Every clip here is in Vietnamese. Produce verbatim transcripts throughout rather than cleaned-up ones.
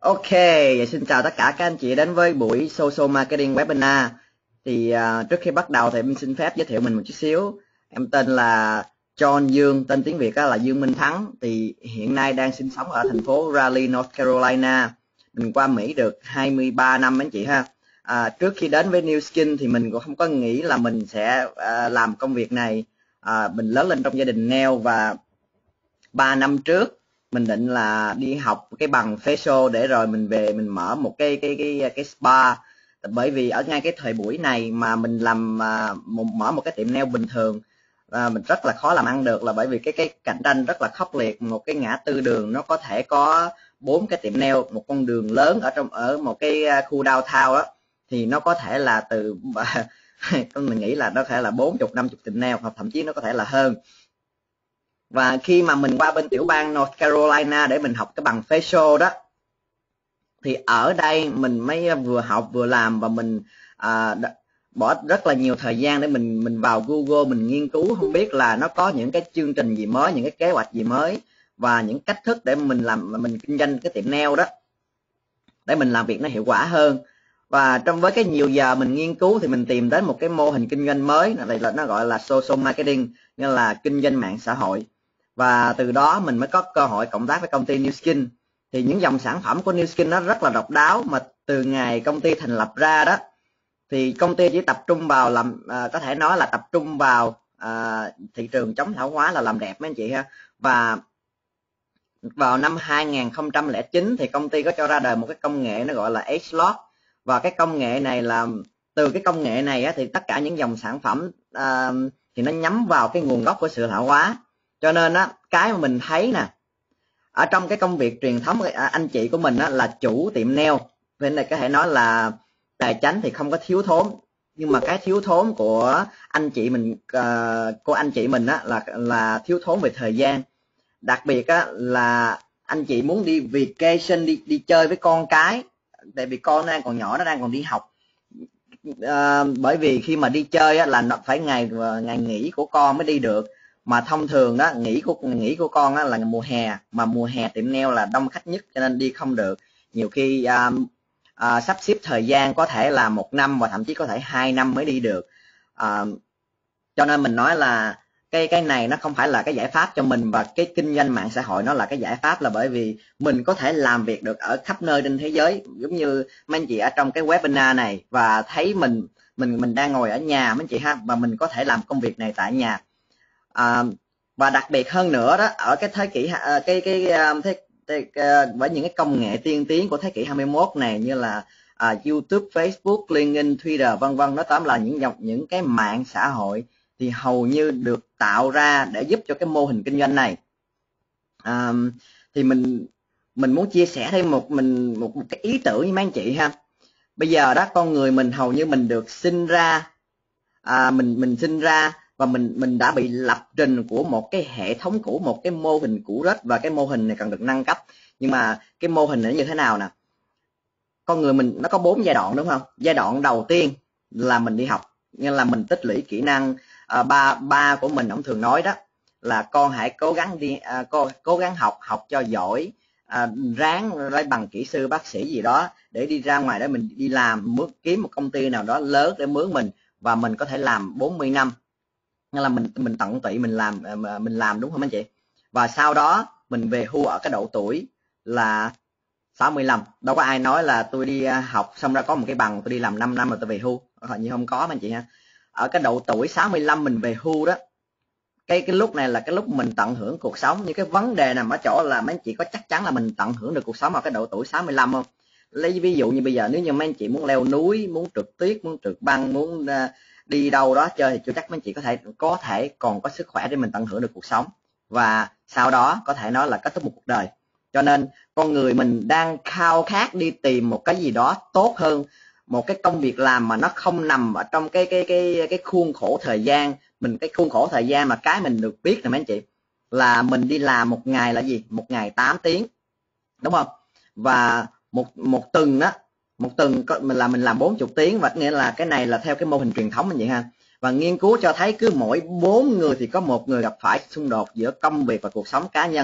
Ok, vậy xin chào tất cả các anh chị đến với buổi Social Marketing Webinar. Thì uh, trước khi bắt đầu thì em xin phép giới thiệu mình một chút xíu. Em tên là John Dương, tên tiếng Việt là Dương Minh Thắng. Thì hiện nay đang sinh sống ở thành phố Raleigh, North Carolina. Mình qua Mỹ được hai mươi ba năm anh chị ha. À, trước khi đến với Nu Skin thì mình cũng không có nghĩ là mình sẽ uh, làm công việc này. À, mình lớn lên trong gia đình nail và ba năm trước mình định là đi học cái bằng facial để rồi mình về mình mở một cái cái cái cái spa. Bởi vì ở ngay cái thời buổi này mà mình làm uh, mở một cái tiệm nail bình thường uh, mình rất là khó làm ăn được, là bởi vì cái cái cạnh tranh rất là khốc liệt. Một cái ngã tư đường nó có thể có bốn cái tiệm nail, một con đường lớn ở trong ở một cái khu downtown đó thì nó có thể là từ mình nghĩ là nó có thể là bốn mươi năm mươi tiệm nail, hoặc thậm chí nó có thể là hơn. Và khi mà mình qua bên tiểu bang North Carolina để mình học cái bằng facial đó, thì ở đây mình mới vừa học vừa làm, và mình à, bỏ rất là nhiều thời gian để mình mình vào Google mình nghiên cứu, không biết là nó có những cái chương trình gì mới, những cái kế hoạch gì mới và những cách thức để mình làm mình kinh doanh cái tiệm nail đó để mình làm việc nó hiệu quả hơn. Và trong với cái nhiều giờ mình nghiên cứu thì mình tìm đến một cái mô hình kinh doanh mới, này là nó gọi là social marketing, nghĩa là kinh doanh mạng xã hội. Và từ đó mình mới có cơ hội cộng tác với công ty Nu Skin. Thì những dòng sản phẩm của Nu Skin nó rất là độc đáo, mà từ ngày công ty thành lập ra đó thì công ty chỉ tập trung vào làm à, có thể nói là tập trung vào à, thị trường chống lão hóa, là làm đẹp mấy anh chị ha. Và vào năm hai không không chín thì công ty có cho ra đời một cái công nghệ nó gọi là ageLOC. Và cái công nghệ này là từ cái công nghệ này á, thì tất cả những dòng sản phẩm à, thì nó nhắm vào cái nguồn gốc của sự lão hóa. Cho nên á, cái mà mình thấy nè, ở trong cái công việc truyền thống anh chị của mình á, là chủ tiệm nail, nên là có thể nói là tài chánh thì không có thiếu thốn, nhưng mà cái thiếu thốn của anh chị mình uh, của anh chị mình á, là là thiếu thốn về thời gian. Đặc biệt á, là anh chị muốn đi vacation, đi đi chơi với con cái, tại vì con đang còn nhỏ, nó đang còn đi học. Uh, bởi vì khi mà đi chơi á, là nó phải ngày ngày nghỉ của con mới đi được, mà thông thường đó nghỉ của nghỉ của con á, là mùa hè, mà mùa hè tiệm nail là đông khách nhất cho nên đi không được. Nhiều khi uh, uh, sắp xếp thời gian có thể là một năm và thậm chí có thể hai năm mới đi được. Uh, cho nên mình nói là cái cái này nó không phải là cái giải pháp cho mình, và cái kinh doanh mạng xã hội nó là cái giải pháp, là bởi vì mình có thể làm việc được ở khắp nơi trên thế giới. Giống như mấy anh chị ở trong cái webinar này và thấy mình mình mình đang ngồi ở nhà mấy anh chị ha, và mình có thể làm công việc này tại nhà. À, và đặc biệt hơn nữa đó, ở cái thế kỷ cái cái thế, thế với những cái công nghệ tiên tiến của thế kỷ hai mươi mốt này, như là à, YouTube, Facebook, LinkedIn, Twitter vân vân, nó tóm là những dòng những cái mạng xã hội thì hầu như được tạo ra để giúp cho cái mô hình kinh doanh này. À, thì mình mình muốn chia sẻ thêm một mình một, một cái ý tưởng với mấy anh chị ha. Bây giờ đó, con người mình hầu như mình được sinh ra à, mình mình sinh ra và mình mình đã bị lập trình của một cái hệ thống cũ, một cái mô hình cũ rích, và cái mô hình này cần được nâng cấp. Nhưng mà cái mô hình này như thế nào nè? Con người mình nó có bốn giai đoạn đúng không? Giai đoạn đầu tiên là mình đi học, như là mình tích lũy kỹ năng. À, ba ba của mình ông thường nói đó là con hãy cố gắng đi à, cố, cố gắng học học cho giỏi, à, ráng lấy bằng kỹ sư bác sĩ gì đó để đi ra ngoài để mình đi làm, mướn kiếm một công ty nào đó lớn để mướn mình, và mình có thể làm bốn mươi năm, nên là mình mình tận tụy mình làm mình làm đúng không anh chị? Và sau đó mình về hưu ở cái độ tuổi là sáu mươi lăm. Đâu có ai nói là tôi đi học xong ra có một cái bằng tôi đi làm năm năm rồi tôi về hưu, hình như không có anh chị ha. Ở cái độ tuổi sáu mươi lăm mình về hưu đó, cái cái lúc này là cái lúc mình tận hưởng cuộc sống. Như cái vấn đề nằm ở chỗ là mấy anh chị có chắc chắn là mình tận hưởng được cuộc sống ở cái độ tuổi sáu mươi lăm không? Lấy ví dụ như bây giờ nếu như mấy anh chị muốn leo núi, muốn trượt tuyết, muốn trượt băng, muốn uh, đi đâu đó chơi thì chưa chắc mấy anh chị có thể có thể còn có sức khỏe để mình tận hưởng được cuộc sống, và sau đó có thể nói là kết thúc một cuộc đời. Cho nên con người mình đang khao khát đi tìm một cái gì đó tốt hơn, một cái công việc làm mà nó không nằm ở trong cái cái cái cái khuôn khổ thời gian. Mình cái khuôn khổ thời gian mà cái mình được biết là mấy anh chị là mình đi làm một ngày là gì? Một ngày tám tiếng, đúng không? Và một một tuần á, một tuần mình là mình làm bốn mươi tiếng, và nghĩa là cái này là theo cái mô hình truyền thống như vậy ha. Và nghiên cứu cho thấy cứ mỗi bốn người thì có một người gặp phải xung đột giữa công việc và cuộc sống cá nhân.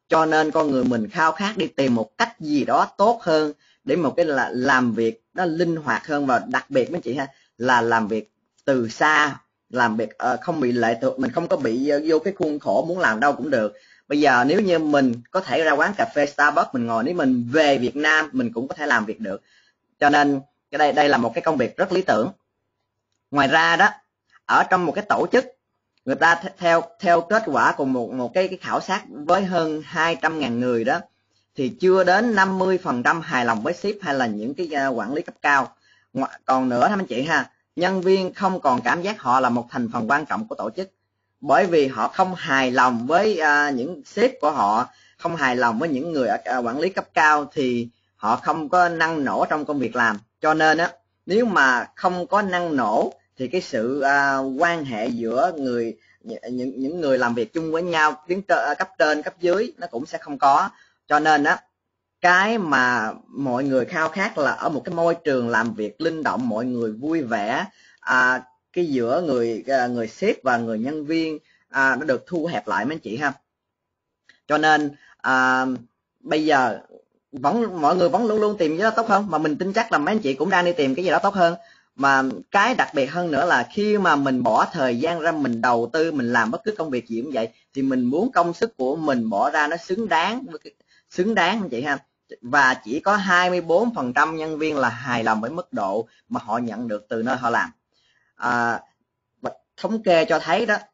cho nên con người mình khao khát đi tìm một cách gì đó tốt hơn để một cái là làm việc nó linh hoạt hơn, và đặc biệt mấy chị ha là làm việc từ xa, làm việc uh, không bị lệ thuộc, mình không có bị uh, vô cái khuôn khổ muốn làm đâu cũng được. Bây giờ nếu như mình có thể ra quán cà phê Starbucks mình ngồi, nếu mình về Việt Nam mình cũng có thể làm việc được, cho nên cái đây đây là một cái công việc rất lý tưởng. Ngoài ra đó, ở trong một cái tổ chức, người ta theo theo kết quả của một một cái, cái khảo sát với hơn hai trăm ngàn người đó, thì chưa đến năm mươi phần trăm hài lòng với sếp hay là những cái uh, quản lý cấp cao. Còn nữa anh chị ha, nhân viên không còn cảm giác họ là một thành phần quan trọng của tổ chức, bởi vì họ không hài lòng với uh, những sếp của họ, không hài lòng với những người ở uh, quản lý cấp cao, thì họ không có năng nổ trong công việc làm. Cho nên á, nếu mà không có năng nổ thì cái sự uh, quan hệ giữa người những những người làm việc chung với nhau, tiếng cấp trên cấp dưới nó cũng sẽ không có. Cho nên á, cái mà mọi người khao khát là ở một cái môi trường làm việc linh động, mọi người vui vẻ, à, cái giữa người à, người sếp và người nhân viên à, nó được thu hẹp lại mấy anh chị ha. Cho nên à, bây giờ vẫn mọi người vẫn luôn luôn tìm cái đó tốt hơn, mà mình tin chắc là mấy anh chị cũng đang đi tìm cái gì đó tốt hơn. Mà cái đặc biệt hơn nữa là khi mà mình bỏ thời gian ra, mình đầu tư, mình làm bất cứ công việc gì cũng vậy, thì mình muốn công sức của mình bỏ ra nó xứng đáng, xứng đáng anh chị ha. Và chỉ có hai mươi tư phần trăm nhân viên là hài lòng với mức độ mà họ nhận được từ nơi họ làm. À, thống kê cho thấy đó,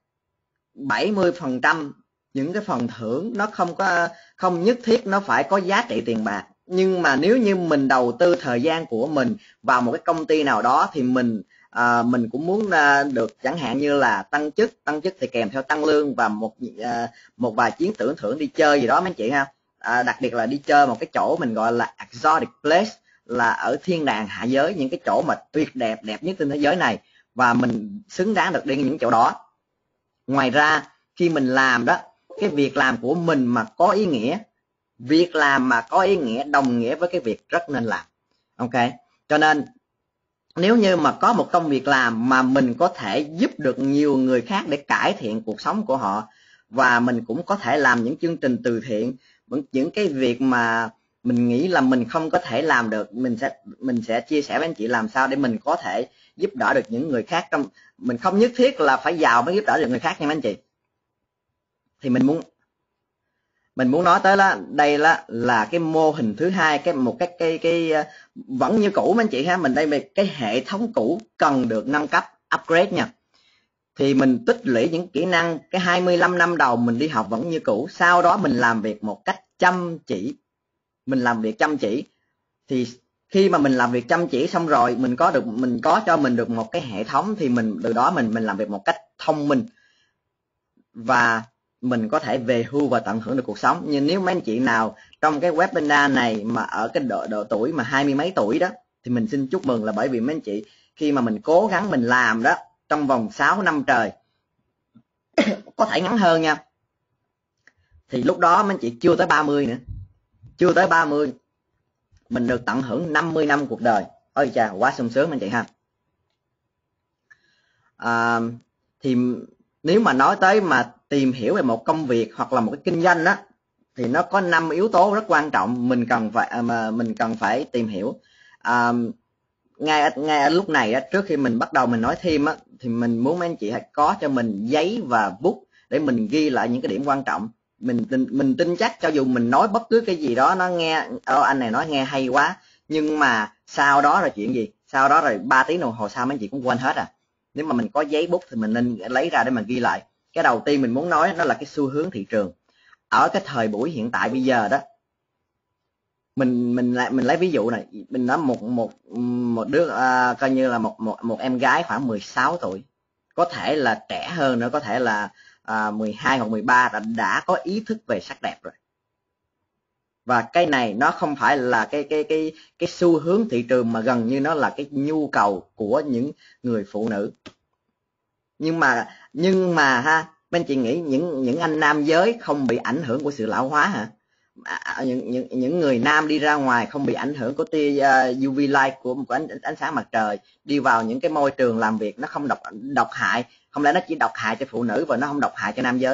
bảy mươi phần trăm những cái phần thưởng nó không có không nhất thiết nó phải có giá trị tiền bạc, nhưng mà nếu như mình đầu tư thời gian của mình vào một cái công ty nào đó thì mình à, mình cũng muốn à, được chẳng hạn như là tăng chức, tăng chức thì kèm theo tăng lương và một à, một vài chiến tưởng thưởng đi chơi gì đó mấy anh chị ha. À, đặc biệt là đi chơi một cái chỗ mình gọi là exotic place, là ở thiên đàng hạ giới, những cái chỗ mà tuyệt đẹp, đẹp nhất trên thế giới này, và mình xứng đáng được đi những chỗ đó. Ngoài ra khi mình làm đó, cái việc làm của mình mà có ý nghĩa, việc làm mà có ý nghĩa đồng nghĩa với cái việc rất nên làm. Ok, cho nên nếu như mà có một công việc làm mà mình có thể giúp được nhiều người khác để cải thiện cuộc sống của họ, và mình cũng có thể làm những chương trình từ thiện, những cái việc mà mình nghĩ là mình không có thể làm được, mình sẽ mình sẽ chia sẻ với anh chị làm sao để mình có thể giúp đỡ được những người khác. Trong mình không nhất thiết là phải giàu mới giúp đỡ được người khác nha mấy anh chị. Thì mình muốn mình muốn nói tới là đây là là cái mô hình thứ hai, cái một cái cái cái vẫn như cũ mấy anh chị ha. Mình đây về cái hệ thống cũ cần được nâng cấp, upgrade nha. Thì mình tích lũy những kỹ năng, cái hai mươi lăm năm đầu mình đi học vẫn như cũ, sau đó mình làm việc một cách chăm chỉ, mình làm việc chăm chỉ. Thì khi mà mình làm việc chăm chỉ xong rồi, mình có được mình có cho mình được một cái hệ thống, thì mình từ đó mình mình làm việc một cách thông minh, và mình có thể về hưu và tận hưởng được cuộc sống. Nhưng nếu mấy anh chị nào trong cái webinar này mà ở cái độ độ tuổi mà hai mươi mấy tuổi đó, thì mình xin chúc mừng, là bởi vì mấy anh chị khi mà mình cố gắng mình làm đó trong vòng sáu năm trời có thể ngắn hơn nha, thì lúc đó mấy anh chị chưa tới ba mươi nữa, chưa tới ba mươi mình được tận hưởng năm mươi năm cuộc đời. Ôi chà, quá sung sướng mấy anh chị ha. À, thì nếu mà nói tới mà tìm hiểu về một công việc hoặc là một cái kinh doanh đó, thì nó có năm yếu tố rất quan trọng mình cần phải mà mình cần phải tìm hiểu. À, ngay ngay ở lúc này á, trước khi mình bắt đầu mình nói thêm á, thì mình muốn mấy anh chị hãy có cho mình giấy và bút để mình ghi lại những cái điểm quan trọng. Mình tin mình tin chắc cho dù mình nói bất cứ cái gì đó nó nghe ờ, anh này nói nghe hay quá, nhưng mà sau đó là chuyện gì, sau đó rồi ba tiếng đồng hồ sau mấy anh chị cũng quên hết à. Nếu mà mình có giấy bút thì mình nên lấy ra để mà ghi lại. Cái đầu tiên mình muốn nói nó là cái xu hướng thị trường ở cái thời buổi hiện tại bây giờ đó. Mình mình lại mình lấy ví dụ này, mình nói một một một đứa à, coi như là một một một em gái khoảng mười sáu tuổi, có thể là trẻ hơn nữa, có thể là à, mười hai hoặc mười ba đã, đã có ý thức về sắc đẹp rồi. Và cái này nó không phải là cái cái cái cái xu hướng thị trường, mà gần như nó là cái nhu cầu của những người phụ nữ. Nhưng mà nhưng mà ha, bên chị nghĩ những những anh nam giới không bị ảnh hưởng của sự lão hóa hả? À, những những những người nam đi ra ngoài không bị ảnh hưởng của tia uh, u vê light của của ánh, ánh sáng mặt trời, đi vào những cái môi trường làm việc nó không độc độc hại, không lẽ nó chỉ độc hại cho phụ nữ và nó không độc hại cho nam giới?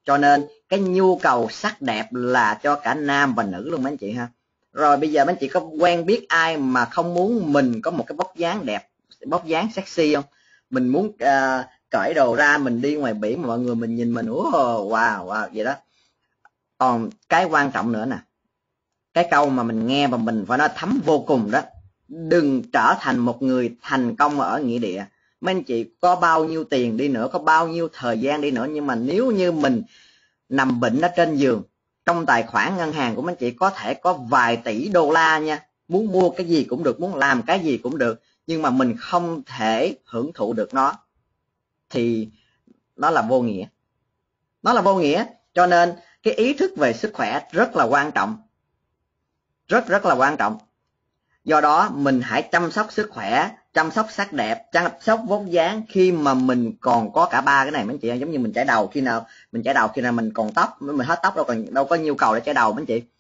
cho nên cái nhu cầu sắc đẹp là cho cả nam và nữ luôn mấy anh chị ha. Rồi bây giờ mấy anh chị có quen biết ai mà không muốn mình có một cái vóc dáng đẹp, vóc dáng sexy không? Mình muốn uh, cởi đồ ra mình đi ngoài biển mà mọi người mình nhìn mình oh, wow wow vậy đó. Còn cái quan trọng nữa nè, cái câu mà mình nghe và mình phải nói thấm vô cùng đó, đừng trở thành một người thành công ở nghĩa địa. Mấy anh chị có bao nhiêu tiền đi nữa, có bao nhiêu thời gian đi nữa, nhưng mà nếu như mình nằm bệnh ở trên giường, trong tài khoản ngân hàng của mấy anh chị có thể có vài tỷ đô la nha, muốn mua cái gì cũng được, muốn làm cái gì cũng được, nhưng mà mình không thể hưởng thụ được nó thì nó là vô nghĩa. Nó là vô nghĩa. Cho nên cái ý thức về sức khỏe rất là quan trọng. Rất rất là quan trọng. Do đó mình hãy chăm sóc sức khỏe, chăm sóc sắc đẹp, chăm sóc vóc dáng khi mà mình còn có cả ba cái này mấy anh chị. Giống như mình chải đầu, khi nào mình chải đầu khi nào mình còn tóc, mình hết tóc đâu còn đâu có nhu cầu để chải đầu mấy anh chị.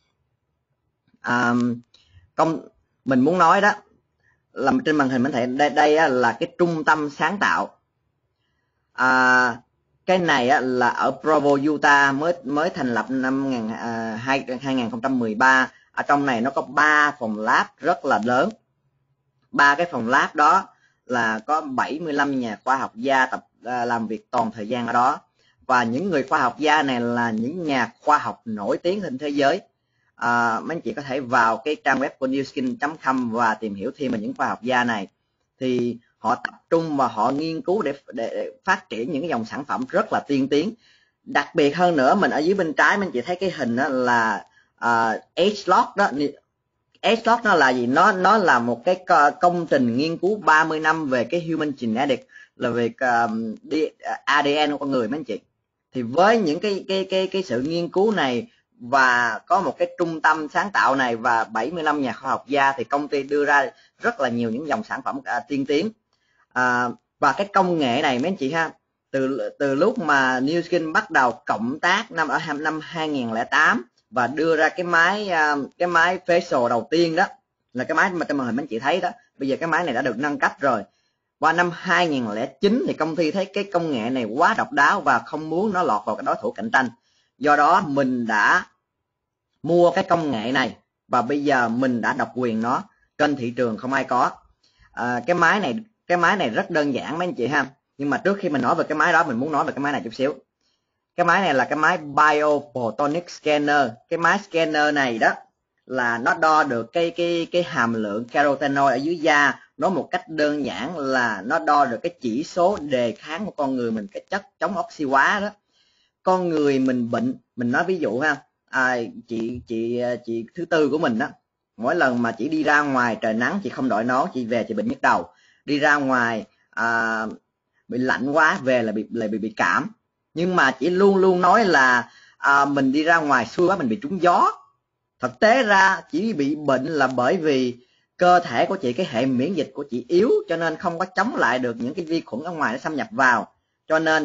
À, công mình muốn nói đó là trên màn hình mình thấy đây, đây là cái trung tâm sáng tạo. À, cái này là ở Provo, Utah, mới mới thành lập năm hai không một ba. Ở trong này nó có ba phòng lab rất là lớn. Ba cái phòng lab đó là có bảy mươi lăm nhà khoa học gia tập làm việc toàn thời gian ở đó. Và những người khoa học gia này là những nhà khoa học nổi tiếng trên thế giới. À, mấy anh chị có thể vào cái trang web của new skin chấm com và tìm hiểu thêm về những khoa học gia này. Thì họ tập trung và họ nghiên cứu để, để phát triển những cái dòng sản phẩm rất là tiên tiến. Đặc biệt hơn nữa, mình ở dưới bên trái mấy anh chị thấy cái hình đó là uh, ageLOC đó. ageLOC nó là gì? Nó nó là một cái công trình nghiên cứu ba mươi năm về cái human genetics, là về um, a đê en của con người mấy anh chị. Thì với những cái cái cái cái sự nghiên cứu này và có một cái trung tâm sáng tạo này và bảy mươi lăm nhà khoa học gia, thì công ty đưa ra rất là nhiều những dòng sản phẩm uh, tiên tiến. À, và cái công nghệ này mấy anh chị ha, từ từ lúc mà New Skin bắt đầu cộng tác năm ở năm hai nghìn không trăm lẻ tám và đưa ra cái máy cái máy facial đầu tiên đó, là cái máy mà trên màn hình mấy anh chị thấy đó. Bây giờ cái máy này đã được nâng cấp rồi. Qua năm hai nghìn không trăm lẻ chín thì công ty thấy cái công nghệ này quá độc đáo và không muốn nó lọt vào cái đối thủ cạnh tranh. Do đó mình đã mua cái công nghệ này và bây giờ mình đã độc quyền nó, trên thị trường không ai có. À, cái máy này cái máy này rất đơn giản mấy anh chị ha. Nhưng mà trước khi mình nói về cái máy đó, mình muốn nói về cái máy này chút xíu. Cái máy này là cái máy Biophotonic Scanner. Cái máy scanner này đó là nó đo được cái cái cái hàm lượng carotenoid ở dưới da. Nói một cách đơn giản là nó đo được cái chỉ số đề kháng của con người mình, cái chất chống oxy hóa đó. Con người mình bệnh, mình nói ví dụ ha, à, chị chị chị thứ tư của mình đó, mỗi lần mà chị đi ra ngoài trời nắng, chị không đội nón, chị về chị bệnh nhức đầu. Đi ra ngoài à, bị lạnh quá về là bị lại bị bị cảm. Nhưng mà chị luôn luôn nói là à, mình đi ra ngoài xui quá, mình bị trúng gió. Thực tế ra chỉ bị bệnh là bởi vì cơ thể của chị, cái hệ miễn dịch của chị yếu, cho nên không có chống lại được những cái vi khuẩn ở ngoài nó xâm nhập vào. Cho nên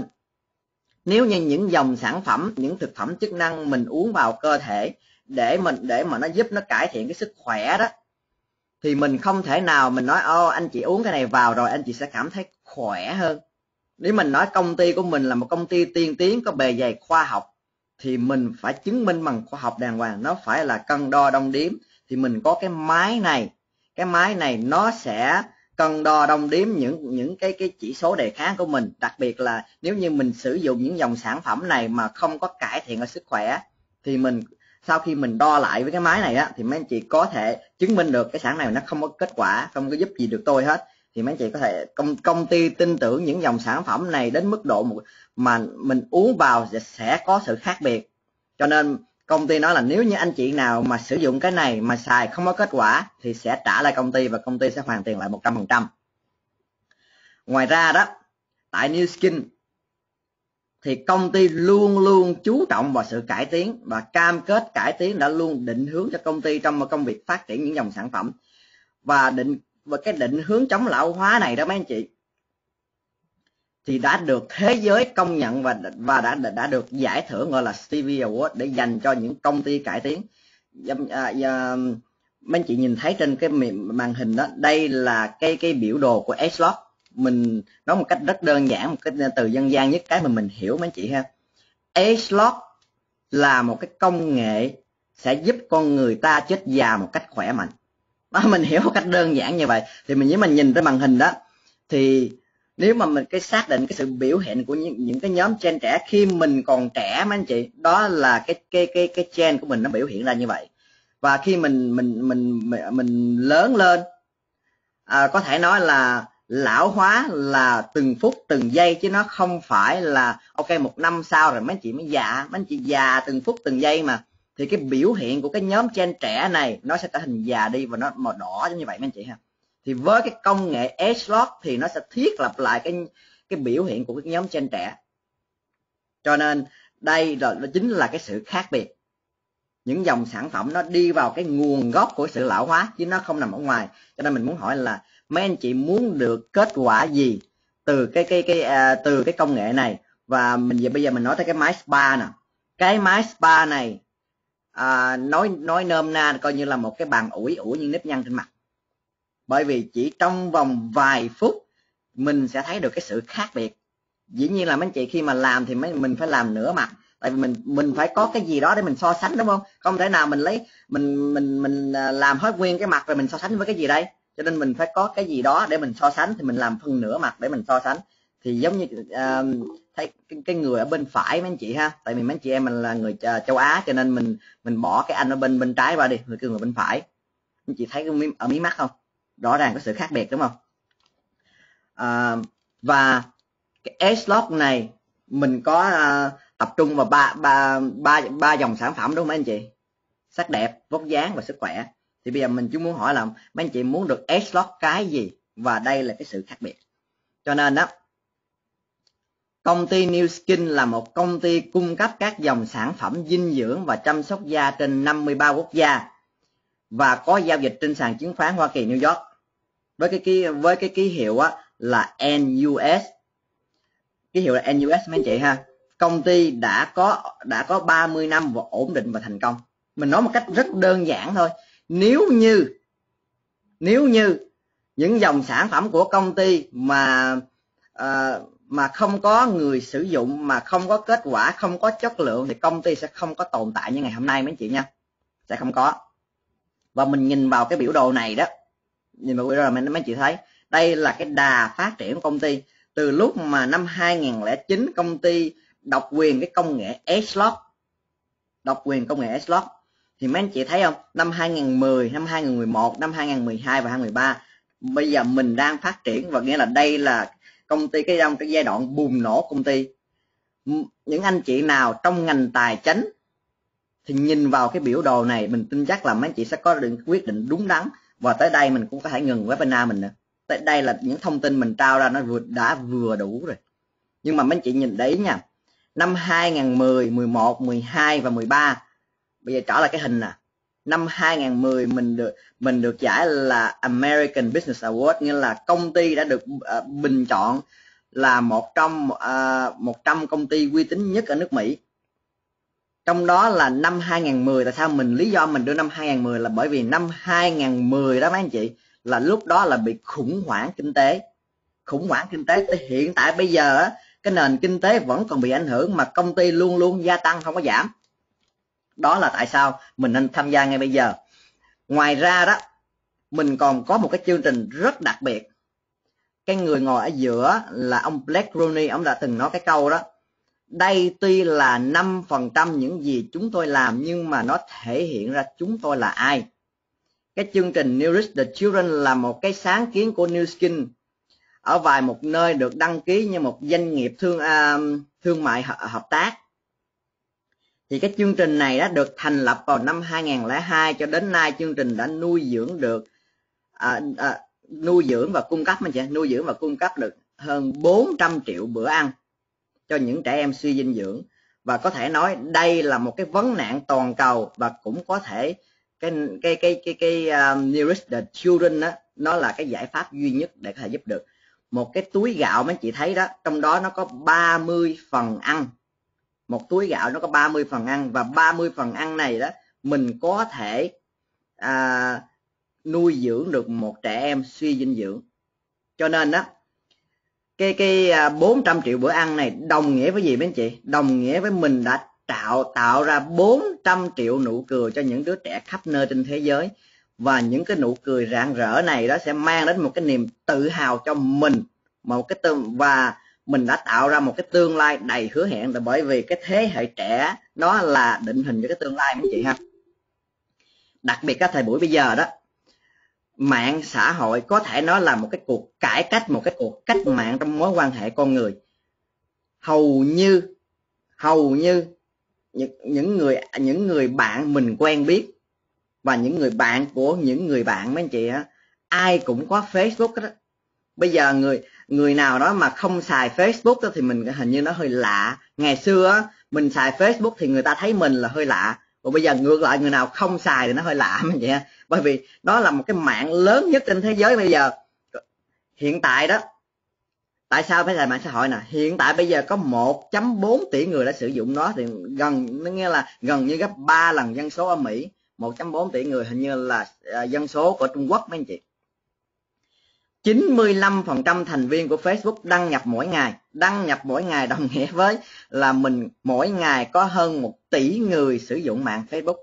nếu như những dòng sản phẩm, những thực phẩm chức năng mình uống vào cơ thể để mình để mà nó giúp nó cải thiện cái sức khỏe đó, thì mình không thể nào mình nói ô anh chị uống cái này vào rồi anh chị sẽ cảm thấy khỏe hơn. Nếu mình nói công ty của mình là một công ty tiên tiến có bề dày khoa học, thì mình phải chứng minh bằng khoa học đàng hoàng, nó phải là cân đo đong đếm. Thì mình có cái máy này, cái máy này nó sẽ cân đo đong đếm những những cái cái chỉ số đề kháng của mình. Đặc biệt là nếu như mình sử dụng những dòng sản phẩm này mà không có cải thiện ở sức khỏe, thì mình sau khi mình đo lại với cái máy này á, thì mấy anh chị có thể chứng minh được cái sản này nó không có kết quả, không có giúp gì được tôi hết. Thì mấy anh chị có thể công công ty tin tưởng những dòng sản phẩm này đến mức độ mà mình uống vào sẽ có sự khác biệt. Cho nên công ty nói là nếu như anh chị nào mà sử dụng cái này mà xài không có kết quả thì sẽ trả lại công ty và công ty sẽ hoàn tiền lại một trăm phần trăm. Ngoài ra đó, tại New Skin thì công ty luôn luôn chú trọng vào sự cải tiến và cam kết cải tiến đã luôn định hướng cho công ty trong một công việc phát triển những dòng sản phẩm. Và định và cái định hướng chống lão hóa này đó mấy anh chị, thì đã được thế giới công nhận và và đã đã được giải thưởng gọi là Stevie Award để dành cho những công ty cải tiến. À, à, mấy anh chị nhìn thấy trên cái màn hình đó, đây là cái cái biểu đồ của ageLOC. Mình nói một cách rất đơn giản, một cái từ dân gian nhất, cái mà mình hiểu mấy anh chị ha. age-lock là một cái công nghệ sẽ giúp con người ta chết già một cách khỏe mạnh. Đó, mình hiểu một cách đơn giản như vậy. Thì mình nếu mình nhìn tới màn hình đó, thì nếu mà mình cái xác định cái sự biểu hiện của những, những cái nhóm gen trẻ khi mình còn trẻ mấy anh chị, đó là cái cái cái cái gen của mình nó biểu hiện ra như vậy. Và khi mình mình mình mình, mình lớn lên, à, có thể nói là lão hóa là từng phút từng giây, chứ nó không phải là ok một năm sau rồi mấy anh chị mới già. Mấy anh chị già từng phút từng giây mà. Thì cái biểu hiện của cái nhóm gen trẻ này nó sẽ trở thành già đi và nó màu đỏ như vậy mấy anh chị ha. Thì với cái công nghệ age-lock thì nó sẽ thiết lập lại cái cái biểu hiện của cái nhóm gen trẻ. Cho nên đây là nó chính là cái sự khác biệt. Những dòng sản phẩm nó đi vào cái nguồn gốc của sự lão hóa chứ nó không nằm ở ngoài. Cho nên mình muốn hỏi là mấy anh chị muốn được kết quả gì từ cái cái cái à, từ cái công nghệ này. Và mình giờ bây giờ mình nói tới cái máy spa nè. Cái máy spa này à, nói nói nôm na coi như là một cái bàn ủi ủi những nếp nhăn trên mặt. Bởi vì chỉ trong vòng vài phút mình sẽ thấy được cái sự khác biệt. Dĩ nhiên là mấy anh chị khi mà làm thì mình phải làm nửa mặt, tại vì mình mình phải có cái gì đó để mình so sánh, đúng không? Không thể nào mình lấy mình mình mình làm hết nguyên cái mặt rồi mình so sánh với cái gì đây. Cho nên mình phải có cái gì đó để mình so sánh, thì mình làm phân nửa mặt để mình so sánh. Thì giống như uh, thấy cái, cái người ở bên phải mấy anh chị ha, tại vì mấy anh chị em mình là người châu Á cho nên mình mình bỏ cái anh ở bên bên trái qua đi, người kêu người bên phải. Anh chị thấy cái mí, ở mí mắt không? Rõ ràng có sự khác biệt đúng không? À, và cái age-lock này mình có uh, tập trung vào ba ba ba ba dòng sản phẩm đúng không mấy anh chị? Sắc đẹp, vóc dáng và sức khỏe. Thì bây giờ mình chỉ muốn hỏi là mấy anh chị muốn được age-lock cái gì, và đây là cái sự khác biệt. Cho nên đó, công ty New Skin là một công ty cung cấp các dòng sản phẩm dinh dưỡng và chăm sóc da trên năm mươi ba quốc gia và có giao dịch trên sàn chứng khoán Hoa Kỳ New York với cái ký với cái ký hiệu á là en u ét. Ký hiệu là en u ét mấy anh chị ha. Công ty đã có đã có ba mươi năm và ổn định và thành công. Mình nói một cách rất đơn giản thôi. Nếu như nếu như những dòng sản phẩm của công ty mà uh, mà không có người sử dụng, mà không có kết quả, không có chất lượng, thì công ty sẽ không có tồn tại như ngày hôm nay mấy anh chị nha. Sẽ không có. Và mình nhìn vào cái biểu đồ này đó, nhìn vào biểu đồ này mấy anh chị thấy đây là cái đà phát triển của công ty. Từ lúc mà năm hai nghìn không trăm lẻ chín công ty độc quyền cái công nghệ age-lock, độc quyền công nghệ age-lock, thì mấy anh chị thấy không, năm hai nghìn không trăm mười, năm hai nghìn không trăm mười một, năm hai nghìn không trăm mười hai và hai nghìn không trăm mười ba, bây giờ mình đang phát triển, và nghĩa là đây là công ty cái trong cái giai đoạn bùng nổ công ty. Những anh chị nào trong ngành tài chính thì nhìn vào cái biểu đồ này, mình tin chắc là mấy anh chị sẽ có được quyết định đúng đắn. Và tới đây mình cũng có thể ngừng webinar mình nữa. Tới đây là những thông tin mình trao ra nó vừa, đã vừa đủ rồi. Nhưng mà mấy anh chị nhìn đấy nha, năm hai nghìn không trăm mười, mười một, mười hai và mười ba, bây giờ trở lại cái hình nè. Năm hai nghìn không trăm mười mình được mình được giải là American Business Award, nghĩa là công ty đã được uh, bình chọn là một trong uh, một trăm công ty uy tín nhất ở nước Mỹ. Trong đó là năm hai nghìn không trăm mười, tại sao mình lý do mình đưa năm hai nghìn không trăm mười là bởi vì năm hai nghìn không trăm mười đó mấy anh chị, là lúc đó là bị khủng hoảng kinh tế. Khủng hoảng kinh tế tới hiện tại bây giờ cái nền kinh tế vẫn còn bị ảnh hưởng mà công ty luôn luôn gia tăng không có giảm. Đó là tại sao mình nên tham gia ngay bây giờ. Ngoài ra đó, mình còn có một cái chương trình rất đặc biệt. Cái người ngồi ở giữa là ông Blake Rooney, ông đã từng nói cái câu đó: đây tuy là năm phần trăm những gì chúng tôi làm, nhưng mà nó thể hiện ra chúng tôi là ai. Cái chương trình Nourish the Children là một cái sáng kiến của New Skin, ở vài một nơi được đăng ký như một doanh nghiệp thương uh, thương mại hợp tác. Thì cái chương trình này đã được thành lập vào năm hai nghìn không trăm lẻ hai, cho đến nay chương trình đã nuôi dưỡng được à, à, nuôi dưỡng và cung cấp chị, nuôi dưỡng và cung cấp được hơn bốn trăm triệu bữa ăn cho những trẻ em suy dinh dưỡng. Và có thể nói đây là một cái vấn nạn toàn cầu, và cũng có thể cái cái cái cái cái um, Nourish the Children đó, nó là cái giải pháp duy nhất để có thể giúp được. Một cái túi gạo mấy chị thấy đó, trong đó nó có ba mươi phần ăn. Một túi gạo nó có ba mươi phần ăn, và ba mươi phần ăn này đó mình có thể à, nuôi dưỡng được một trẻ em suy dinh dưỡng. Cho nên đó, cái cái bốn trăm triệu bữa ăn này đồng nghĩa với gì mấy anh chị? Đồng nghĩa với mình đã tạo tạo ra bốn trăm triệu nụ cười cho những đứa trẻ khắp nơi trên thế giới, và những cái nụ cười rạng rỡ này đó sẽ mang đến một cái niềm tự hào cho mình, một cái tương và mình đã tạo ra một cái tương lai đầy hứa hẹn, là bởi vì cái thế hệ trẻ nó là định hình cho cái tương lai mấy anh chị ha. Đặc biệt các thời buổi bây giờ đó, mạng xã hội có thể nói là một cái cuộc cải cách, một cái cuộc cách mạng trong mối quan hệ con người. Hầu như hầu như những, những người những người bạn mình quen biết và những người bạn của những người bạn mấy anh chị á, ai cũng có Facebook đó. Bây giờ người người nào đó mà không xài Facebook đó thì mình hình như nó hơi lạ. Ngày xưa á, mình xài Facebook thì người ta thấy mình là hơi lạ, còn bây giờ ngược lại, người nào không xài thì nó hơi lạ mấy chị ha. Bởi vì đó là một cái mạng lớn nhất trên thế giới bây giờ. Hiện tại đó, tại sao phải xài mạng xã hội nè? Hiện tại bây giờ có một phẩy bốn tỷ người đã sử dụng nó, thì gần nó nghĩa là gần như gấp ba lần dân số ở Mỹ. một phẩy bốn tỷ người hình như là uh, dân số của Trung Quốc mấy anh chị. chín mươi lăm phần trăm thành viên của Facebook đăng nhập mỗi ngày. Đăng nhập mỗi ngày đồng nghĩa với là mình mỗi ngày có hơn một tỷ người sử dụng mạng Facebook.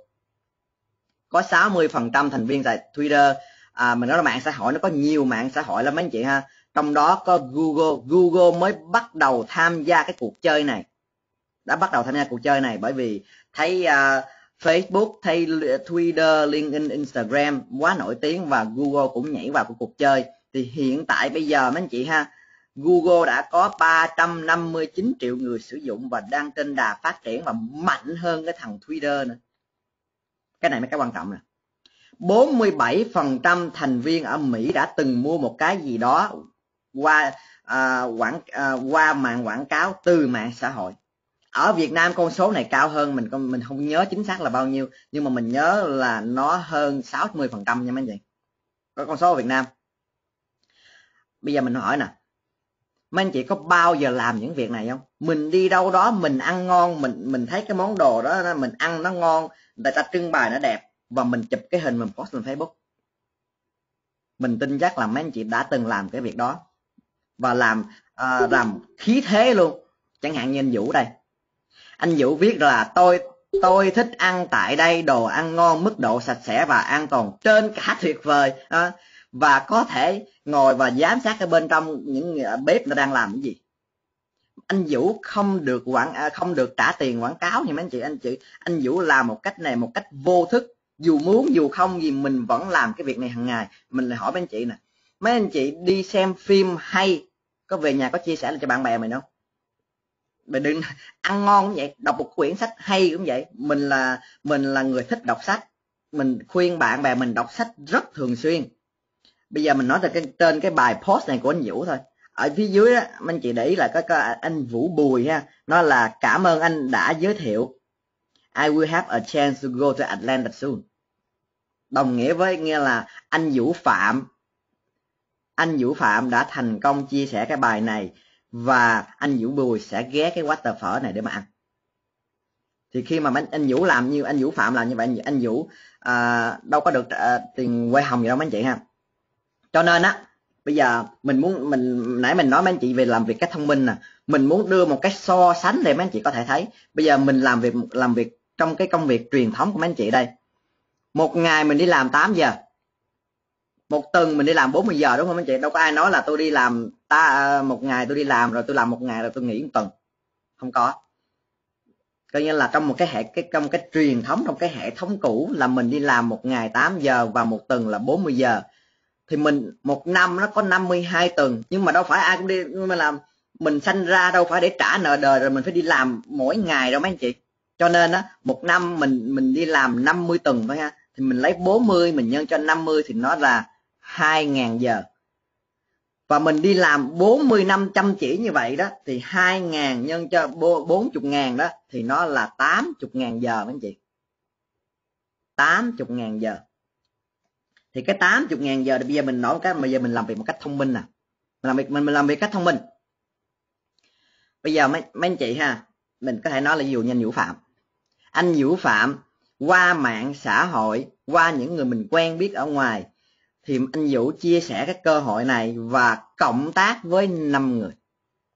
Có sáu mươi phần trăm thành viên tại Twitter. À, mình nói là mạng xã hội nó có nhiều mạng xã hội lắm mấy anh chị ha. Trong đó có Google. Google mới bắt đầu tham gia cái cuộc chơi này. Đã bắt đầu tham gia cuộc chơi này bởi vì thấy uh, Facebook, thấy Twitter, LinkedIn, Instagram quá nổi tiếng và Google cũng nhảy vào cuộc chơi. Thì hiện tại bây giờ mấy anh chị ha, Google đã có ba trăm năm mươi chín triệu người sử dụng và đang trên đà phát triển và mạnh hơn cái thằng Twitter nữa. Cái này mới cái quan trọng nè. bốn mươi bảy phần trăm thành viên ở Mỹ đã từng mua một cái gì đó qua à, quảng à, qua mạng quảng cáo từ mạng xã hội. Ở Việt Nam con số này cao hơn, mình mình không nhớ chính xác là bao nhiêu, nhưng mà mình nhớ là nó hơn sáu mươi phần trăm nha mấy anh chị. Có con số ở Việt Nam. Bây giờ mình hỏi nè, mấy anh chị có bao giờ làm những việc này không? Mình đi đâu đó mình ăn ngon, mình mình thấy cái món đồ đó mình ăn nó ngon, người ta trưng bày nó đẹp và mình chụp cái hình mình post lên Facebook. Mình tin chắc là mấy anh chị đã từng làm cái việc đó và làm uh, làm khí thế luôn. Chẳng hạn như anh Vũ đây, anh Vũ viết là tôi tôi thích ăn tại đây, đồ ăn ngon, mức độ sạch sẽ và an toàn trên cả tuyệt vời à, và có thể ngồi và giám sát ở bên trong những bếp nó đang làm cái gì. Anh Vũ không được quảng không được trả tiền quảng cáo như mấy anh chị. Anh chị anh Vũ làm một cách này một cách vô thức, dù muốn dù không gì mình vẫn làm cái việc này hàng ngày. Mình lại hỏi mấy anh chị nè, mấy anh chị đi xem phim hay có về nhà có chia sẻ cho bạn bè mình không? Mình đừng ăn ngon cũng vậy, đọc một quyển sách hay cũng vậy. Mình là mình là người thích đọc sách, mình khuyên bạn bè mình đọc sách rất thường xuyên. Bây giờ mình nói trên cái, trên cái bài post này của anh Vũ thôi. Ở phía dưới đó, anh chị để ý là có, có anh Vũ Bùi ha, nó là cảm ơn anh đã giới thiệu. I will have a chance to go to Atlanta soon. Đồng nghĩa với nghĩa là anh Vũ Phạm, anh Vũ Phạm đã thành công chia sẻ cái bài này và anh Vũ Bùi sẽ ghé cái quán tờ phở này để mà ăn. Thì khi mà anh, anh Vũ làm như anh Vũ Phạm làm như vậy, anh, anh Vũ à, đâu có được à, tiền quay hồng gì đâu mấy anh chị ha. Cho nên á, bây giờ mình muốn mình nãy mình nói mấy anh chị về làm việc cách thông minh nè, mình muốn đưa một cái so sánh để mấy anh chị có thể thấy. Bây giờ mình làm việc làm việc trong cái công việc truyền thống của mấy anh chị đây. Một ngày mình đi làm tám giờ. Một tuần mình đi làm bốn mươi giờ đúng không mấy anh chị? Đâu có ai nói là tôi đi làm ta một ngày tôi đi làm rồi tôi làm một ngày rồi tôi nghỉ một tuần. Không có. Coi như là trong một cái hệ cái trong cái truyền thống, trong cái hệ thống cũ là mình đi làm một ngày tám giờ và một tuần là bốn mươi giờ. Thì mình một năm nó có năm mươi hai tuần, nhưng mà đâu phải ai cũng đi mà làm, mình sanh ra đâu phải để trả nợ đời rồi mình phải đi làm mỗi ngày đâu mấy anh chị. Cho nên á, một năm mình mình đi làm năm mươi tuần thôi ha, thì mình lấy bốn mươi mình nhân cho năm mươi thì nó là hai nghìn giờ. Và mình đi làm bốn mươi năm chăm chỉ như vậy đó thì hai nghìn nhân cho bốn mươi ngàn đó thì nó là tám mươi ngàn giờ mấy anh chị. tám mươi ngàn giờ. Thì cái tám mươi ngàn giờ thì bây giờ mình nói cái bây giờ mình làm việc một cách thông minh nè. Mình làm việc mình, mình làm việc cách thông minh. Bây giờ mấy, mấy anh chị ha, mình có thể nói là ví dụ như anh Vũ Phạm. Anh Vũ Phạm qua mạng xã hội, qua những người mình quen biết ở ngoài thì anh Vũ chia sẻ cái cơ hội này và cộng tác với năm người.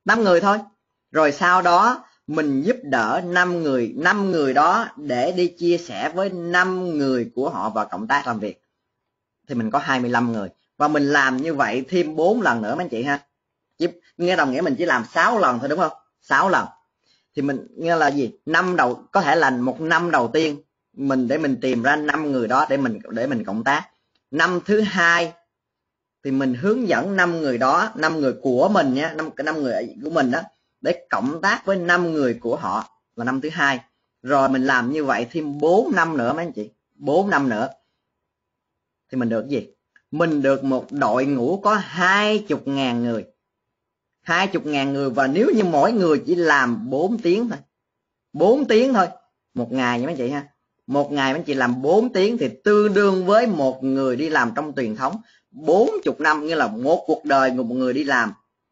năm người thôi. Rồi sau đó mình giúp đỡ năm người, năm người đó để đi chia sẻ với năm người của họ vào cộng tác làm việc. Thì mình có hai mươi lăm người. Và mình làm như vậy thêm bốn lần nữa mấy anh chị ha. Nghe đồng nghĩa mình chỉ làm sáu lần thôi đúng không? sáu lần. Thì mình nghe là gì? Năm đầu, có thể là một năm đầu tiên mình để mình tìm ra năm người đó để mình để mình cộng tác. Năm thứ hai thì mình hướng dẫn năm người đó, năm người của mình nhé, năm năm người của mình đó để cộng tác với năm người của họ là năm thứ hai. Rồi mình làm như vậy thêm bốn năm nữa mấy anh chị, bốn năm nữa thì mình được gì? Mình được một đội ngũ có hai mươi ngàn người. hai mươi ngàn người, và nếu như mỗi người chỉ làm bốn tiếng thôi, bốn tiếng thôi một ngày nha mấy chị ha. Một ngày mấy chị làm bốn tiếng thì tương đương với một người đi làm trong truyền thống bốn mươi năm, nghĩa là một cuộc đời của một người đi làm.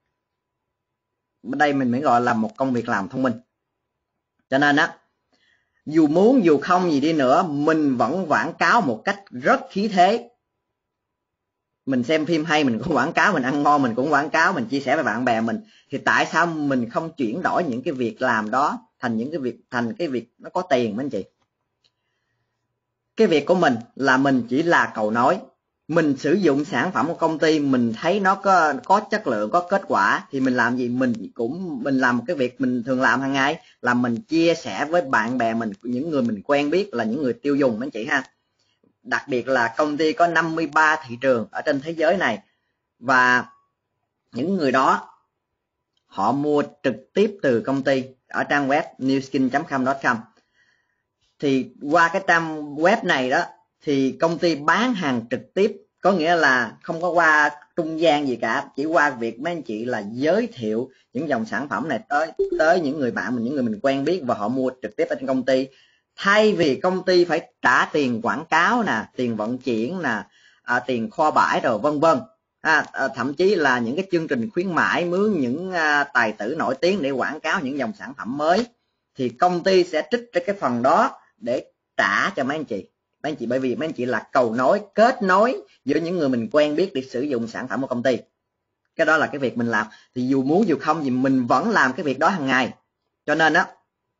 Đây mình mới gọi là một công việc làm thông minh. Cho nên á, dù muốn dù không gì đi nữa, mình vẫn quảng cáo một cách rất khí thế. Mình xem phim hay mình cũng quảng cáo, mình ăn ngon mình cũng quảng cáo, mình chia sẻ với bạn bè mình. Thì tại sao mình không chuyển đổi những cái việc làm đó thành những cái việc thành cái việc nó có tiền mấy anh chị? Cái việc của mình là mình chỉ là cầu nối. Mình sử dụng sản phẩm của công ty, mình thấy nó có có chất lượng, có kết quả thì mình làm gì? Mình cũng mình làm một cái việc mình thường làm hàng ngày, là mình chia sẻ với bạn bè mình, những người mình quen biết là những người tiêu dùng mấy anh chị ha. Đặc biệt là công ty có năm mươi ba thị trường ở trên thế giới này, và những người đó họ mua trực tiếp từ công ty ở trang web newskin chấm com chấm com. Thì qua cái trang web này đó thì công ty bán hàng trực tiếp, có nghĩa là không có qua trung gian gì cả, chỉ qua việc mấy anh chị là giới thiệu những dòng sản phẩm này tới tới những người bạn mình, những người mình quen biết, và họ mua trực tiếp ở trên công ty. Thay vì công ty phải trả tiền quảng cáo nè, tiền vận chuyển nè, à, tiền kho bãi rồi vân vân, à, à, thậm chí là những cái chương trình khuyến mãi, mướn những à, tài tử nổi tiếng để quảng cáo những dòng sản phẩm mới, thì công ty sẽ trích ra cái phần đó để trả cho mấy anh chị. Mấy anh chị bởi vì mấy anh chị là cầu nối, kết nối giữa những người mình quen biết để sử dụng sản phẩm của công ty. Cái đó là cái việc mình làm. Thì dù muốn dù không thì mình vẫn làm cái việc đó hàng ngày. Cho nên á,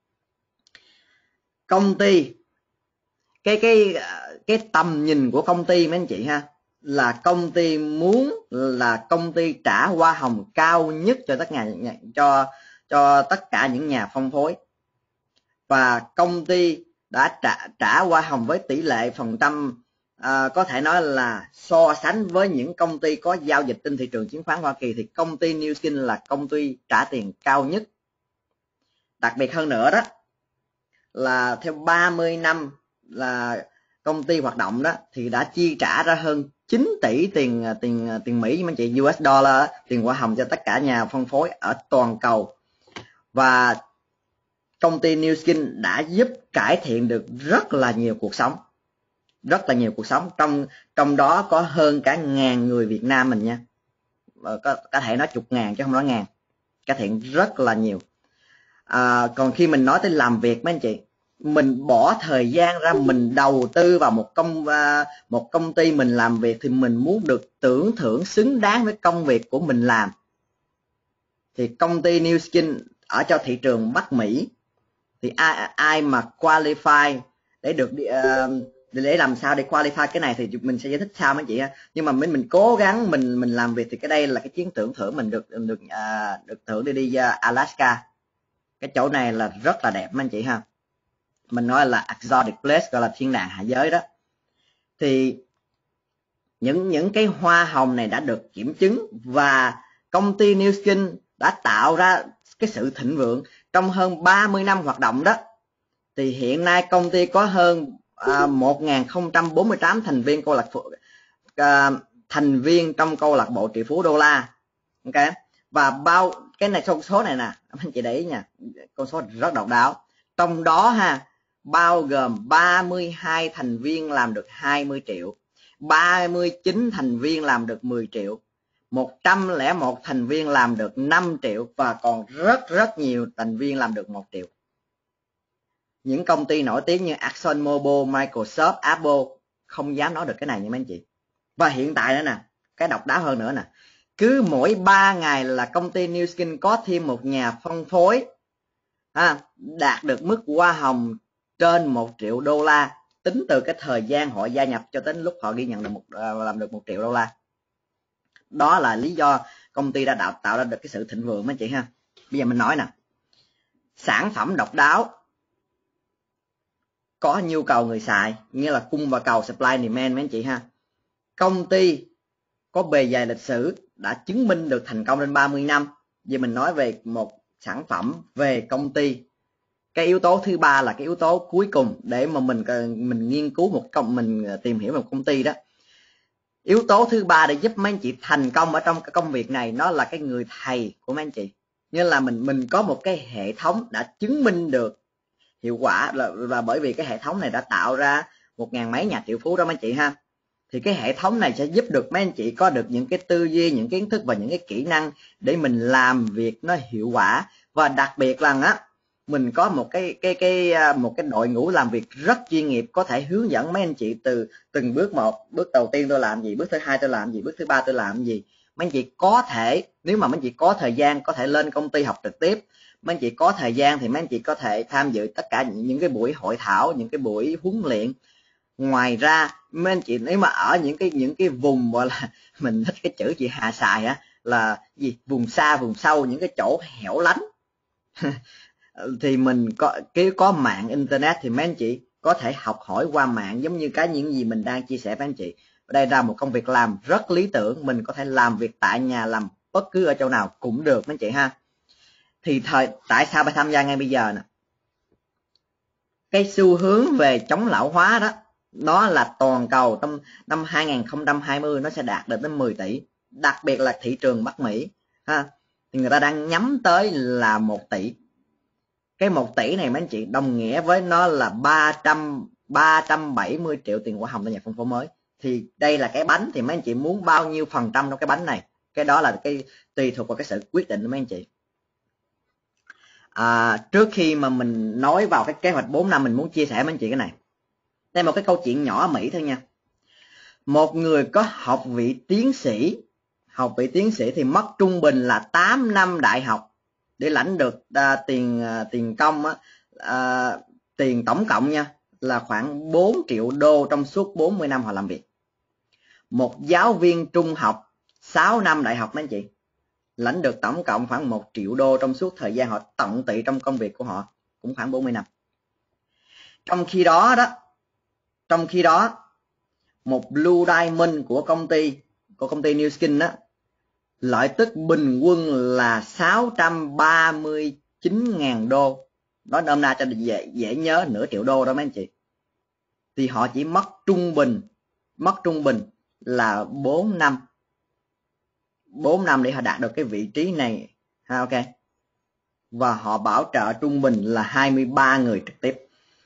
công ty, cái cái cái tầm nhìn của công ty mấy anh chị ha, là công ty muốn là công ty trả hoa hồng cao nhất cho tất cả cho cho tất cả những nhà phân phối, và công ty đã trả trả hoa hồng với tỷ lệ phần trăm à, có thể nói là so sánh với những công ty có giao dịch trên thị trường chứng khoán Hoa Kỳ thì công ty Nu Skin là công ty trả tiền cao nhất. Đặc biệt hơn nữa đó là theo ba mươi năm là công ty hoạt động đó thì đã chi trả ra hơn chín tỷ tiền tiền tiền Mỹ mấy chị, u ét dollar, tiền hoa hồng cho tất cả nhà phân phối ở toàn cầu. Và công ty Nu Skin đã giúp cải thiện được rất là nhiều cuộc sống, rất là nhiều cuộc sống, trong trong đó có hơn cả ngàn người Việt Nam mình nha, có có thể nói chục ngàn chứ không nói ngàn, cải thiện rất là nhiều. À, còn khi mình nói tới làm việc mấy anh chị, mình bỏ thời gian ra, mình đầu tư vào một công một công ty mình làm việc thì mình muốn được tưởng thưởng xứng đáng với công việc của mình làm. Thì công ty Nu Skin ở cho thị trường Bắc Mỹ thì ai ai mà qualify để được uh, để làm sao để qualify cái này thì mình sẽ giải thích sau mấy chị ha. Nhưng mà mình mình cố gắng mình mình làm việc thì cái đây là cái chiến tưởng thưởng mình được được uh, được thưởng để đi uh, Alaska. Cái chỗ này là rất là đẹp mấy anh chị ha. Mình nói là exotic place, gọi là thiên đàng hạ giới đó. Thì những những cái hoa hồng này đã được kiểm chứng, và công ty Nu Skin đã tạo ra cái sự thịnh vượng trong hơn ba mươi năm hoạt động đó. Thì hiện nay công ty có hơn à, một nghìn không trăm bốn mươi tám thành viên câu lạc bộ à, thành viên trong câu lạc bộ triệu phú đô la. Ok, và bao cái này con số này nè anh chị để ý nha, con số rất độc đáo. Trong đó ha, bao gồm ba mươi hai thành viên làm được hai mươi triệu, ba mươi chín thành viên làm được mười triệu, một trăm lẻ một thành viên làm được năm triệu, và còn rất rất nhiều thành viên làm được một triệu. Những công ty nổi tiếng như ExxonMobil, Microsoft, Apple không dám nói được cái này nha mấy anh chị. Và hiện tại nữa nè, cái độc đáo hơn nữa nè, cứ mỗi ba ngày là công ty New Skin có thêm một nhà phân phối à, đạt được mức hoa hồng trên một triệu đô la, tính từ cái thời gian họ gia nhập cho đến lúc họ ghi nhận được một làm được một triệu đô la. Đó là lý do công ty đã tạo tạo ra được cái sự thịnh vượng mấy chị ha. Bây giờ mình nói nè, sản phẩm độc đáo có nhu cầu người xài, nghĩa là cung và cầu, supply and demand mấy anh chị ha. Công ty có bề dày lịch sử, đã chứng minh được thành công lên ba mươi năm. Vì mình nói về một sản phẩm, về công ty. Cái yếu tố thứ ba là cái yếu tố cuối cùng để mà mình mình nghiên cứu một công mình tìm hiểu một công ty đó. Yếu tố thứ ba để giúp mấy anh chị thành công ở trong cái công việc này, nó là cái người thầy của mấy anh chị. Như là mình mình có một cái hệ thống đã chứng minh được hiệu quả, là, là bởi vì cái hệ thống này đã tạo ra một ngàn mấy nhà triệu phú đó mấy anh chị ha. Thì cái hệ thống này sẽ giúp được mấy anh chị có được những cái tư duy, những kiến thức và những cái kỹ năng để mình làm việc nó hiệu quả. Và đặc biệt là á, mình có một cái cái cái một cái đội ngũ làm việc rất chuyên nghiệp, có thể hướng dẫn mấy anh chị từ từng bước một. Bước đầu tiên tôi làm gì, bước thứ hai tôi làm gì, bước thứ ba tôi làm gì. Mấy anh chị có thể, nếu mà mấy anh chị có thời gian, có thể lên công ty học trực tiếp. Mấy anh chị có thời gian thì mấy anh chị có thể tham dự tất cả những cái buổi hội thảo, những cái buổi huấn luyện. Ngoài ra mấy anh chị nếu mà ở những cái những cái vùng gọi là mình thích cái chữ chị Hà xài á, là gì, vùng xa vùng sâu, những cái chỗ hẻo lánh thì mình có cái có mạng internet thì mấy anh chị có thể học hỏi qua mạng, giống như cái những gì mình đang chia sẻ với anh chị. Đây là một công việc làm rất lý tưởng, mình có thể làm việc tại nhà, làm bất cứ ở chỗ nào cũng được mấy anh chị ha. Thì thời tại sao phải tham gia ngay bây giờ nè? Cái xu hướng về chống lão hóa đó, nó là toàn cầu trong năm hai không hai không nó sẽ đạt được đến mười tỷ, đặc biệt là thị trường Bắc Mỹ ha, thì người ta đang nhắm tới là một tỷ. Cái một tỷ này mấy anh chị đồng nghĩa với nó là ba trăm bảy mươi triệu tiền hoa hồng từ nhà phân phối mới. Thì đây là cái bánh, thì mấy anh chị muốn bao nhiêu phần trăm trong cái bánh này, cái đó là cái tùy thuộc vào cái sự quyết định của mấy anh chị. À, trước khi mà mình nói vào cái kế hoạch bốn năm, mình muốn chia sẻ với anh chị cái này. Đây là một cái câu chuyện nhỏ ở Mỹ thôi nha. Một người có học vị tiến sĩ, học vị tiến sĩ thì mất trung bình là tám năm đại học để lãnh được à, tiền à, tiền công á, à, tiền tổng cộng nha là khoảng bốn triệu đô trong suốt bốn mươi năm họ làm việc. Một giáo viên trung học sáu năm đại học mấy anh chị lãnh được tổng cộng khoảng một triệu đô trong suốt thời gian họ tận tụy trong công việc của họ, cũng khoảng bốn mươi năm. Trong khi đó đó, trong khi đó một Blue Diamond của công ty của công ty New Skin đó, lợi tức bình quân là sáu trăm ba mươi chín nghìn đô. Nói nôm na cho dễ dễ nhớ, nửa triệu đô đó mấy anh chị. Thì họ chỉ mất trung bình mất trung bình là bốn năm. bốn năm để họ đạt được cái vị trí này ha, ok. Và họ bảo trợ trung bình là hai mươi ba người trực tiếp.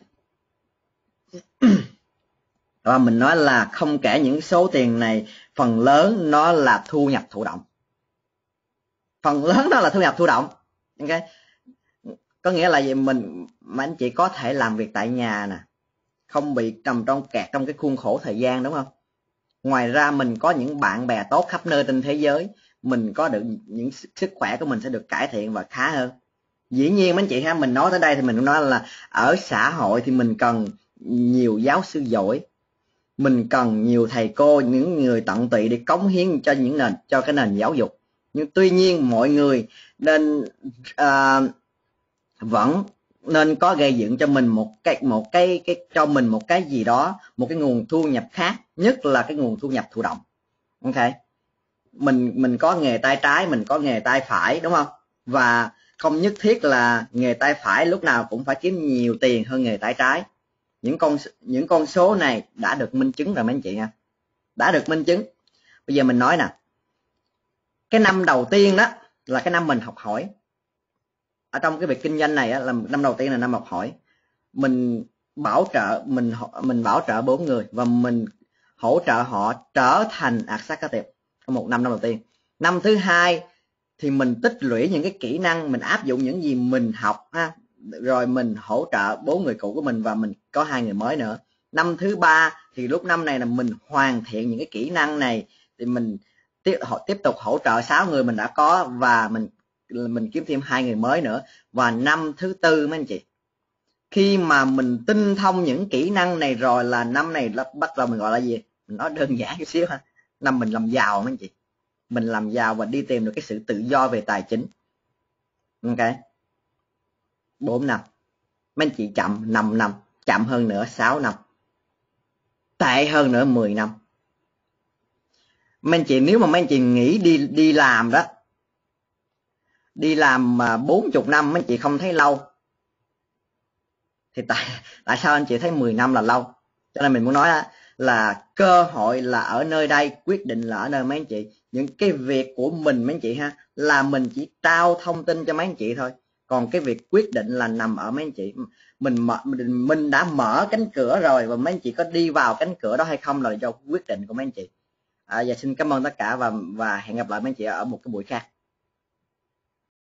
Và mình nói là không kể những số tiền này, phần lớn nó là thu nhập thụ động. Phần lớn đó là thu nhập thụ động. Ok. Có nghĩa là gì, mình mà anh chị có thể làm việc tại nhà nè, không bị trầm trong kẹt trong cái khuôn khổ thời gian, đúng không? Ngoài ra mình có những bạn bè tốt khắp nơi trên thế giới, mình có được những sức khỏe của mình sẽ được cải thiện và khá hơn. Dĩ nhiên mấy anh chị ha, mình nói tới đây thì mình cũng nói là ở xã hội thì mình cần nhiều giáo sư giỏi, mình cần nhiều thầy cô, những người tận tụy để cống hiến cho những nền cho cái nền giáo dục. Nhưng tuy nhiên mọi người nên uh, vẫn nên có gây dựng cho mình một cái một cái cái cho mình một cái gì đó, một cái nguồn thu nhập khác, nhất là cái nguồn thu nhập thụ động. Ok, mình mình có nghề tay trái, mình có nghề tay phải, đúng không? Và không nhất thiết là nghề tay phải lúc nào cũng phải kiếm nhiều tiền hơn nghề tay trái. Những con những con số này đã được minh chứng rồi mấy anh chị nha, đã được minh chứng. Bây giờ mình nói nè, cái năm đầu tiên đó là cái năm mình học hỏi. Ở trong cái việc kinh doanh này á, là năm đầu tiên là năm học hỏi. Mình bảo trợ mình mình bảo trợ bốn người và mình hỗ trợ họ trở thành executive trong một năm năm đầu tiên. Năm thứ hai thì mình tích lũy những cái kỹ năng, mình áp dụng những gì mình học ha, rồi mình hỗ trợ bốn người cũ của mình và mình có hai người mới nữa. Năm thứ ba thì lúc năm này là mình hoàn thiện những cái kỹ năng này thì mình tiếp họ tiếp tục hỗ trợ sáu người mình đã có, và mình mình kiếm thêm hai người mới nữa. Và năm thứ tư mấy anh chị, khi mà mình tinh thông những kỹ năng này rồi là năm này bắt đầu mình gọi là gì, mình nói đơn giản chút xíu ha, năm mình làm giàu mấy anh chị, mình làm giàu và đi tìm được cái sự tự do về tài chính. Ok, bốn năm. Mấy anh chị chậm năm năm, chậm hơn nữa sáu năm, tệ hơn nữa mười năm. Mấy anh chị nếu mà mấy anh chị nghĩ đi đi làm đó, đi làm mà bốn chục năm mấy anh chị không thấy lâu, thì tại tại sao anh chị thấy mười năm là lâu? Cho nên mình muốn nói là cơ hội là ở nơi đây, quyết định là ở nơi mấy anh chị. Những cái việc của mình mấy anh chị ha, là mình chỉ trao thông tin cho mấy anh chị thôi, còn cái việc quyết định là nằm ở mấy anh chị. Mình mở, mình, mình đã mở cánh cửa rồi, và mấy anh chị có đi vào cánh cửa đó hay không là do quyết định của mấy anh chị. À, và xin cảm ơn tất cả, và và hẹn gặp lại mấy anh chị ở một cái buổi khác.